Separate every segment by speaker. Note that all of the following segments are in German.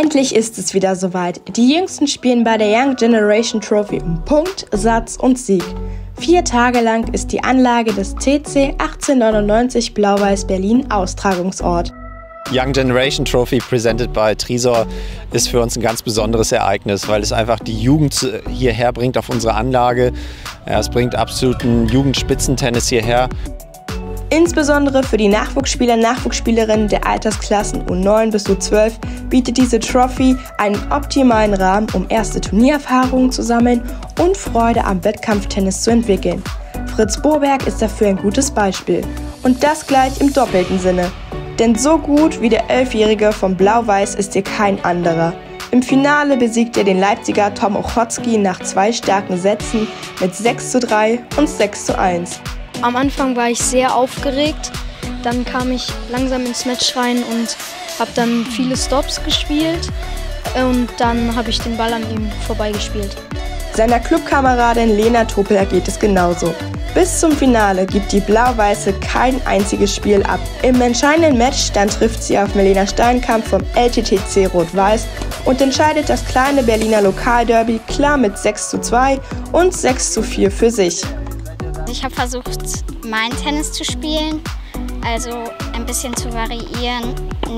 Speaker 1: Endlich ist es wieder soweit. Die Jüngsten spielen bei der Young Generation Trophy um Punkt, Satz und Sieg. 4 Tage lang ist die Anlage des TC 1899 Blau-Weiß Berlin Austragungsort.
Speaker 2: Young Generation Trophy presented by Trisor ist für uns ein ganz besonderes Ereignis, weil es einfach die Jugend hierher bringt auf unsere Anlage. Ja, es bringt absoluten Jugendspitzentennis hierher.
Speaker 1: Insbesondere für die Nachwuchsspieler und Nachwuchsspielerinnen der Altersklassen U9 bis U12 bietet diese Trophy einen optimalen Rahmen, um erste Turniererfahrungen zu sammeln und Freude am Wettkampftennis zu entwickeln. Fritz Boberg ist dafür ein gutes Beispiel. Und das gleich im doppelten Sinne. Denn so gut wie der 11-Jährige von Blau-Weiß ist hier kein anderer. Im Finale besiegt er den Leipziger Tom Ochotski nach 2 starken Sätzen mit 6:3 und 6:1.
Speaker 3: Am Anfang war ich sehr aufgeregt, dann kam ich langsam ins Match rein und habe dann viele Stops gespielt und dann habe ich den Ball an ihm vorbeigespielt.
Speaker 1: Seiner Clubkameradin Lena Topel geht es genauso. Bis zum Finale gibt die Blau-Weiße kein einziges Spiel ab. Im entscheidenden Match dann trifft sie auf Milena Steinkamp vom LTTC Rot-Weiß und entscheidet das kleine Berliner Lokalderby klar mit 6:2 und 6:4 für sich.
Speaker 4: Ich habe versucht, mein Tennis zu spielen, also ein bisschen zu variieren,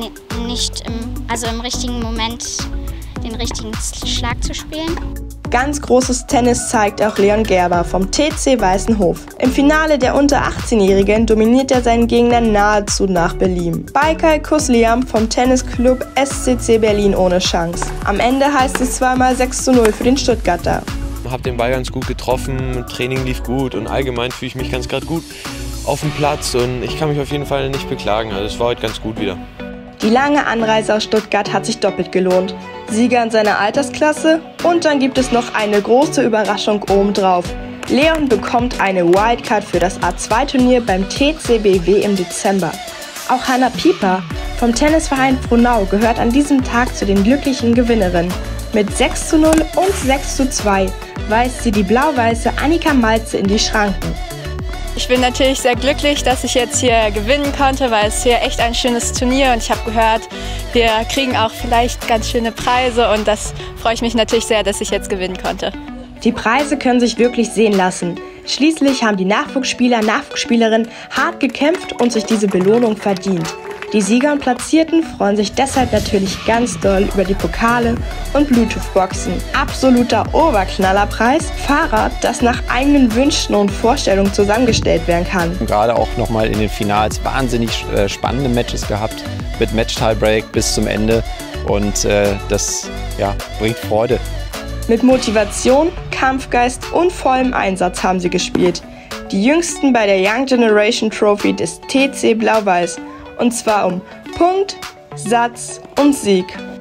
Speaker 4: im richtigen Moment den richtigen Schlag zu spielen.
Speaker 1: Ganz großes Tennis zeigt auch Leon Gerber vom TC Weißenhof. Im Finale der unter 18-Jährigen dominiert er seinen Gegner nahezu nach Belieben. Baikal Kusliam vom Tennisclub SCC Berlin ohne Chance. Am Ende heißt es zweimal 6:0 für den Stuttgarter.
Speaker 5: Ich habe den Ball ganz gut getroffen, Training lief gut und allgemein fühle ich mich ganz gerade gut auf dem Platz und ich kann mich auf jeden Fall nicht beklagen, also es war heute ganz gut wieder.
Speaker 1: Die lange Anreise aus Stuttgart hat sich doppelt gelohnt. Sieger in seiner Altersklasse und dann gibt es noch eine große Überraschung obendrauf. Leon bekommt eine Wildcard für das A2-Turnier beim TCBW im Dezember. Auch Hanna Pieper vom Tennisverein Frohnau gehört an diesem Tag zu den glücklichen Gewinnerinnen. Mit 6:0 und 6:2 weist sie die Blau-Weiße Annika Malze in die Schranken.
Speaker 6: Ich bin natürlich sehr glücklich, dass ich jetzt hier gewinnen konnte, weil es hier echt ein schönes Turnier und ich habe gehört, wir kriegen auch vielleicht ganz schöne Preise und das freue ich mich natürlich sehr, dass ich jetzt gewinnen konnte.
Speaker 1: Die Preise können sich wirklich sehen lassen. Schließlich haben die Nachwuchsspieler und Nachwuchsspielerinnen hart gekämpft und sich diese Belohnung verdient. Die Sieger und Platzierten freuen sich deshalb natürlich ganz doll über die Pokale und Bluetooth-Boxen. Absoluter Oberknallerpreis, Fahrrad, das nach eigenen Wünschen und Vorstellungen zusammengestellt werden kann.
Speaker 2: Gerade auch nochmal in den Finals wahnsinnig spannende Matches gehabt, mit Match-Tiebreak bis zum Ende und das bringt Freude.
Speaker 1: Mit Motivation, Kampfgeist und vollem Einsatz haben sie gespielt. Die Jüngsten bei der Young Generation Trophy des TC Blau-Weiß. Und zwar um Punkt, Satz und Sieg.